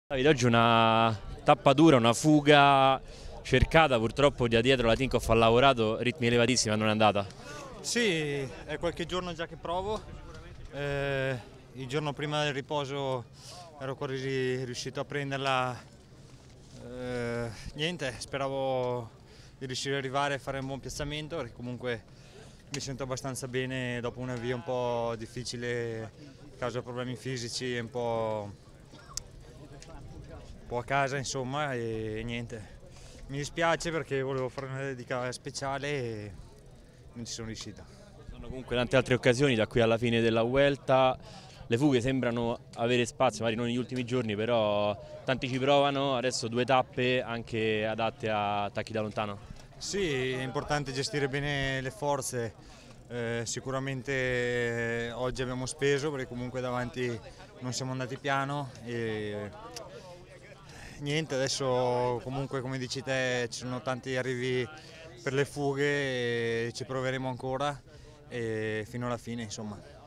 Davide, oggi una tappa dura, una fuga cercata, purtroppo da dietro la Tinkoff ha lavorato, ritmi elevatissimi, non è andata. Sì, è qualche giorno già che provo. Il giorno prima del riposo ero quasi riuscito a prenderla. Niente, speravo di riuscire ad arrivare a fare un buon piazzamento perché comunque mi sento abbastanza bene dopo un avvio un po' difficile a causa di problemi fisici e un po' a casa insomma e niente. Mi dispiace perché volevo fare una dedica speciale e non ci sono riuscito. Sono comunque tante altre occasioni da qui alla fine della Vuelta, le fughe sembrano avere spazio, magari non negli ultimi giorni, però tanti ci provano, adesso due tappe anche adatte a attacchi da lontano. Sì, è importante gestire bene le forze. Sicuramente oggi abbiamo speso perché comunque davanti non siamo andati piano e niente, adesso comunque come dici te ci sono tanti arrivi per le fughe e ci proveremo ancora e fino alla fine insomma.